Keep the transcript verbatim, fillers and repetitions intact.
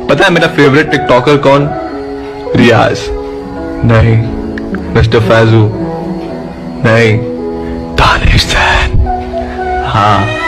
पता है मेरा फेवरेट टिकटॉकर कौन? रियाज नहीं, मिस्टर फैजू नहीं, दानिश जैन। हाँ